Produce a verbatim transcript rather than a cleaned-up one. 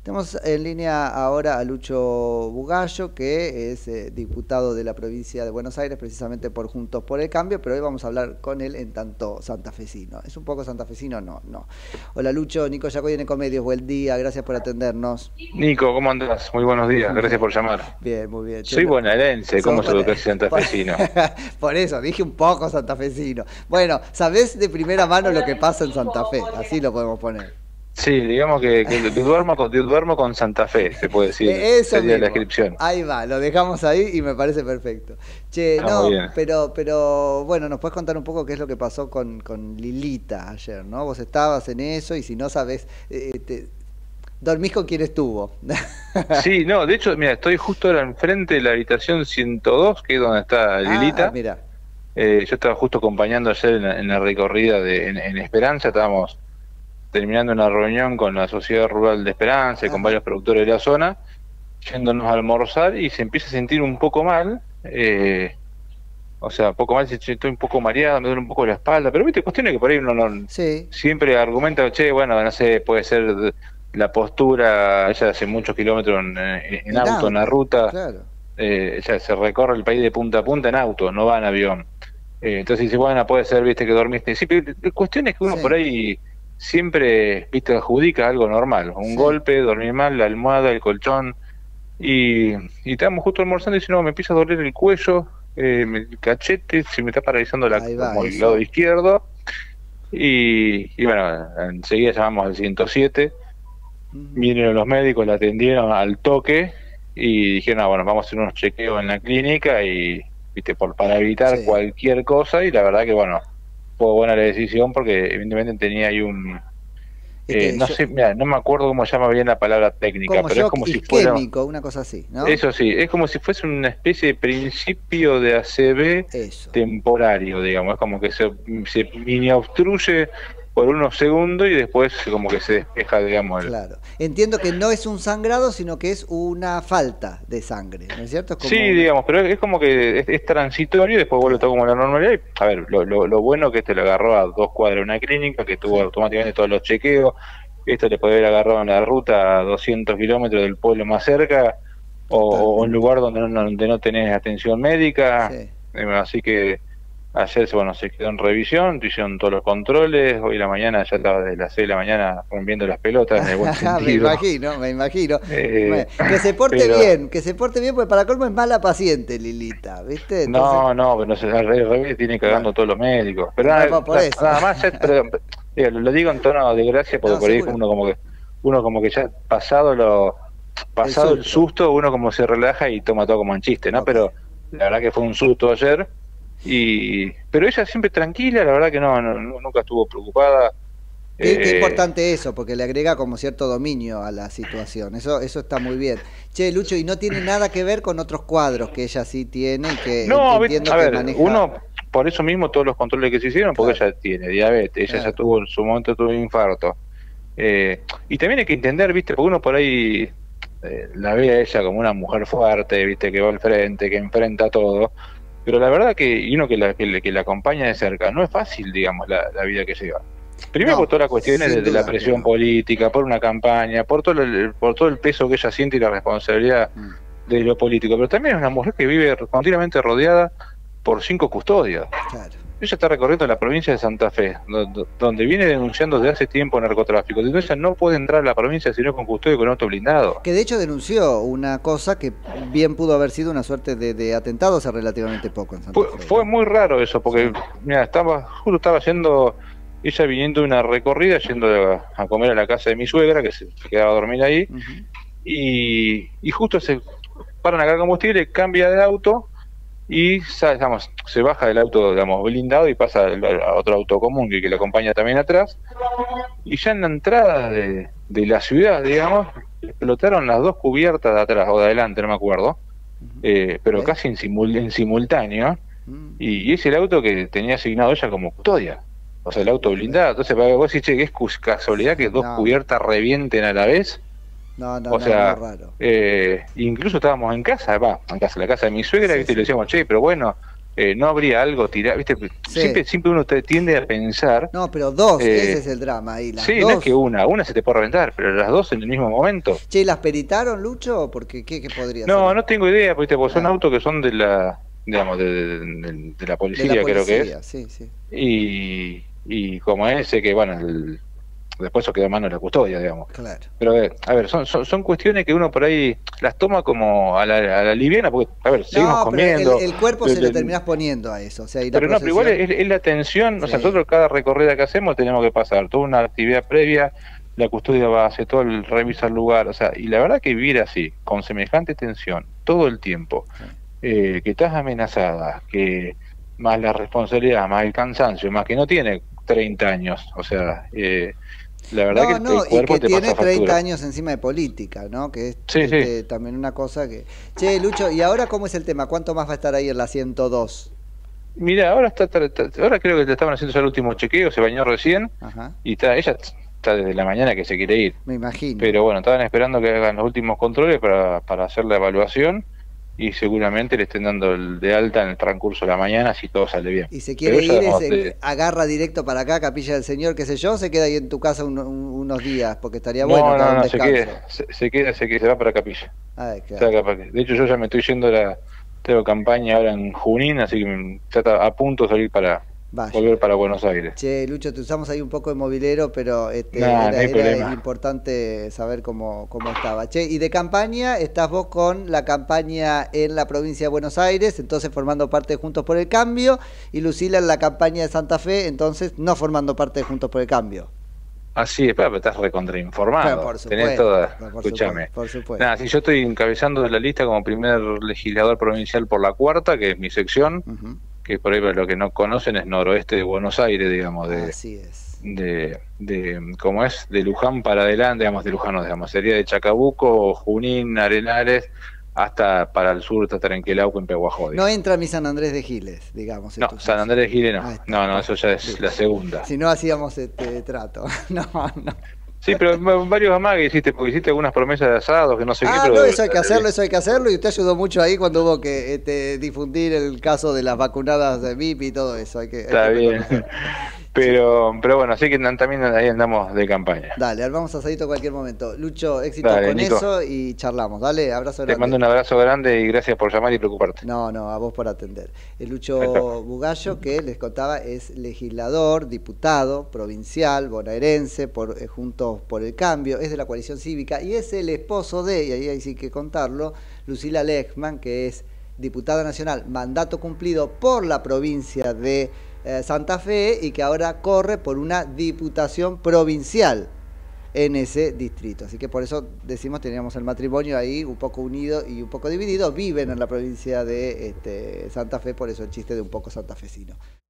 Tenemos en línea ahora a Lucho Bugallo, que es eh, diputado de la provincia de Buenos Aires, precisamente por Juntos por el Cambio, pero hoy vamos a hablar con él en tanto santafesino. ¿Es un poco santafesino? No, no. Hola Lucho, Nico Yacoy en Ecomedios, buen día, gracias por atendernos. Nico, ¿cómo andás? Muy buenos días, gracias por llamar. Bien, muy bien. Soy Chelo. bonaerense, ¿cómo Sos soy buena- casi Por, santafesino? por eso, dije un poco santafesino. Bueno, sabés de primera mano lo que pasa en Santa Fe, así lo podemos poner. Sí, digamos que, que duermo, con, duermo con Santa Fe, se puede decir, Eh, Eso sería la mismo, descripción. ahí va, lo dejamos ahí y me parece perfecto. Che, Está muy no, bien. pero, pero bueno, nos puedes contar un poco qué es lo que pasó con, con Lilita ayer, ¿no? Vos estabas en eso y si no sabés, eh, te- dormís con quien estuvo. Sí, no, de hecho, mira, estoy justo ahora enfrente de la habitación ciento dos, que es donde está Ah, Lilita. mira, Eh, yo estaba justo acompañando ayer en la, en la recorrida de, en, en Esperanza, estábamos terminando una reunión con la Sociedad Rural de Esperanza y con ajá, varios productores de la zona, yéndonos a almorzar y se empieza a sentir un poco mal. eh, O sea, poco más, che, estoy un poco mareado, me duele un poco la espalda, pero viste, cuestiones que por ahí uno no, sí, siempre argumenta, che, bueno, no sé, puede ser de- la postura, ella hace muchos kilómetros en, en- en en auto, en la auto, ruta, claro. eh, ella se recorre el país de punta a punta en auto, no va en avión. Eh, entonces dice, bueno, puede ser, viste, que dormiste. Sí, pero cuestiones que uno por Sí, ahí siempre, viste, adjudica algo normal, un sí. golpe, dormir mal, la almohada, el colchón. Y, y estábamos justo almorzando y dice, no, me empieza a doler el cuello, eh, me- el cachete, se me está paralizando la, Ahí va, como el lado eso. izquierdo. Y, y bueno, enseguida llamamos al ciento siete, Ujú. vinieron los médicos, la atendieron al toque y dijeron, ah, bueno, vamos a hacer unos chequeos en la clínica y, viste, por, para evitar Sí. cualquier cosa. Y la verdad que, bueno, fue buena la decisión porque evidentemente tenía ahí un, Es eh, que no yo, sé, mira, no me acuerdo cómo se llama bien la palabra técnica, como pero es shock como si fuera. isquémico, una cosa así, ¿no? Eso sí, es como si fuese una especie de principio de A C V Eso. temporario, digamos, es como que se, se mini obstruye por unos segundos y después como que se despeja, digamos. El... Claro. Entiendo que no es un sangrado, sino que es una falta de sangre, ¿no es cierto? Es Sí, como una... digamos, pero es, es como que es, es transitorio y después vuelve todo Claro. como la normalidad. Y, a ver, lo, lo, lo bueno que este lo agarró a dos cuadras de una clínica, que tuvo Sí. automáticamente todos los chequeos. Esto le puede haber agarrado en la ruta a doscientos kilómetros del pueblo más cerca o, o un Totalmente. lugar donde no, donde no tenés atención médica. Sí. Eh, Así que ayer, bueno, se quedó en revisión, hicieron todos los controles. Hoy la mañana ya estaba desde las seis de la mañana rompiendo las pelotas en el buen Me sentido. imagino, me imagino. Eh, Me- Que se porte pero bien, que se porte bien, porque para colmo es mala paciente, Lilita, ¿viste? Entonces, no, no, pero no sé, al revés, al revés tiene bueno, cagando todos los médicos. Pero no, nada, por por eso. nada más, ya- pero, digo, lo digo en tono de gracia porque No, por ahí seguro. uno como que, uno como que ya pasado lo, El pasado el susto. susto, uno como se relaja y toma todo como en chiste, ¿no? Ok. Pero la verdad que fue un susto ayer. Y, pero ella siempre tranquila, la verdad que no, no- no- nunca estuvo preocupada. Qué, qué Eh, importante eso, porque le agrega como cierto dominio a la situación. Eso, eso está muy bien. Che, Lucho, y no tiene nada que ver con otros cuadros que ella sí tiene y que en- no, viste, entiendo a que ver, maneja. uno, por eso mismo todos los controles que se hicieron, porque Claro, ella tiene diabetes, ella ya claro. tuvo en su momento tuvo un infarto. Eh, y también hay que entender, viste, porque uno por ahí eh, la ve a ella como una mujer fuerte, viste, que va al frente, que enfrenta todo, pero la verdad que, y uno que la, que, le- que la acompaña de cerca, no es fácil, digamos, la, la vida que lleva. Primero por No, todas las cuestiones de, sin de la duda que presión no. política, por una campaña, por todo el, por todo el peso que ella siente y la responsabilidad Mm, de lo político, pero también es una mujer que vive continuamente rodeada por cinco custodias. claro. Ella está recorriendo la provincia de Santa Fe, do- do- donde viene denunciando desde hace tiempo narcotráfico. Entonces ella no puede entrar a la provincia sino con custodia y con auto blindado. Que de hecho denunció una cosa que bien pudo haber sido una suerte de, de atentado hace relativamente poco en Santa Fue, Fe, fue ¿no? muy raro eso, porque Sí. mira, estaba, justo estaba yendo, ella viniendo de una recorrida, yendo a, a comer a la casa de mi suegra, que se, se quedaba a dormir ahí, Ujú. y, y justo se paran a cargar combustible, cambia de auto y sa- digamos, se baja del auto, digamos, blindado y pasa al- a otro auto común que, que le acompaña también atrás. Y ya en la entrada de, de la ciudad, digamos, explotaron las dos cubiertas de atrás o de adelante, no me acuerdo, Ujú. eh, pero ¿Eh? casi en, simul- en simultáneo. Mm. Y, y es el auto que tenía asignado ella como custodia. O sea, el auto Increíble. blindado. Entonces, para vos decís, che, que es cus- casualidad que dos No, cubiertas revienten a la vez. no, no, O no, muy sea, raro. eh, incluso estábamos en casa, va, en casa, la casa de mi suegra, Sí, ¿viste? Y le sí. decíamos, che, pero bueno, eh, no habría algo tirado, ¿viste? Sí. Siempre, siempre uno te tiende a pensar... No, pero dos, eh, ese es el drama ahí. Las sí, dos. no es que una, una se te puede reventar, pero las dos en el mismo momento. Che, ¿y las peritaron, Lucho? Porque ¿qué, qué podría No, ser? no tengo idea, porque, porque son Ah, autos que son de la, digamos, de, de- de- de la de la policía, creo que es. policía, sí, sí. Y, y como ese, que bueno, el- después eso quedó en manos de la custodia, digamos. Claro. Pero a ver, a ver son, son, son cuestiones que uno por ahí las toma como a la, a la liviana, porque, a ver, seguimos No, pero comiendo. el, el cuerpo el- se le el- terminás poniendo a eso. O sea, ir a pero no, pero igual procesión. es, es la tensión, o sea, Sí. nosotros cada recorrida que hacemos tenemos que pasar toda una actividad previa, la custodia va a hacer todo el revisa el lugar, o sea, y la verdad que vivir así, con semejante tensión, todo el tiempo, Sí. eh, que estás amenazada, que más la responsabilidad, más el cansancio, más que no tiene treinta años, o sea, eh, la verdad que No, el, no, el y cuerpo que te tiene pasa treinta factura. años encima de política, ¿no? Que es Sí, sí. este, también una cosa que... Che, Lucho, ¿y ahora cómo es el tema? ¿Cuánto más va a estar ahí en la ciento dos? Mira, ahora está, está- está- ahora creo que le estaban haciendo ya el último chequeo, se bañó recién Ajá, y está, ella está desde la mañana que se quiere ir. me imagino. Pero bueno, estaban esperando que hagan los últimos controles para, para hacer la evaluación y seguramente le estén dando el de alta en el transcurso de la mañana si todo sale bien. Y se Pero quiere ella, ir, digamos, es, de- agarra directo para acá, Capilla del Señor, qué sé yo, se queda ahí en tu casa un- un- unos días, porque estaría no, bueno que haga no, un no, se descanso. queda, se, se queda, se, queda, se va para Capilla. Ay, Se claro. va para- De hecho, yo ya me estoy yendo a la, tengo campaña ahora en Junín, así que me- ya está a punto de salir para Vaya. volver para Buenos Aires. Che, Lucho, te usamos ahí un poco de movilero, pero este, Nah, era, no hay era problema. importante saber cómo, cómo estaba. Che, y de campaña, estás vos con la campaña en la provincia de Buenos Aires, entonces formando parte de Juntos por el Cambio, y Lucila en la campaña de Santa Fe, entonces no formando parte de Juntos por el Cambio. Así es, pero estás recontrainformado. Pero por Tenés supuesto, toda. por Escúchame. supuesto, por supuesto. Nada, si yo estoy encabezando la lista como primer legislador provincial por la cuarta, que es mi sección, Ujú. que por ahí para los que no conocen es noroeste de Buenos Aires, digamos, de, Así es. de, de ¿cómo es? De Luján para adelante, digamos, de Luján, no, digamos, sería de Chacabuco, Junín, Arenales, hasta para el sur, hasta Trenquelauco, en Pehuajó. No digamos. entra mi San Andrés de Giles, digamos. en No, tu San caso. Andrés de Giles no. Ahí está. No, no, eso ya es Listo. la segunda. Si no hacíamos este trato. No, no. Sí, pero va- varios amagues hiciste, porque hiciste algunas promesas de asados, que no sé qué, Ah, pero... no, eso hay que hacerlo, eso hay que hacerlo. Y usted ayudó mucho ahí cuando hubo que este, difundir el caso de las vacunadas de V I P y todo eso. Hay que, hay Está que bien. reconocer. Pero, pero bueno, así que nan- también ahí andamos de campaña. Dale, armamos asadito en cualquier momento. Lucho, éxito Dale, con Nico. eso y charlamos. Dale, abrazo Te grande. mando un abrazo grande y gracias por llamar y preocuparte. No, no, a vos por atender. El Ahí Lucho está. Bugallo, que les contaba, es legislador, diputado, provincial, bonaerense, por, eh, Juntos por el Cambio, es de la coalición cívica y es el esposo de, y ahí hay sí que contarlo, Lucila Lechman, que es diputada nacional, mandato cumplido por la provincia de eh, Santa Fe y que ahora corre por una diputación provincial en ese distrito. Así que por eso decimos, teníamos el matrimonio ahí un poco unido y un poco dividido. Viven en la provincia de este, Santa Fe, por eso el chiste de un poco santafesino.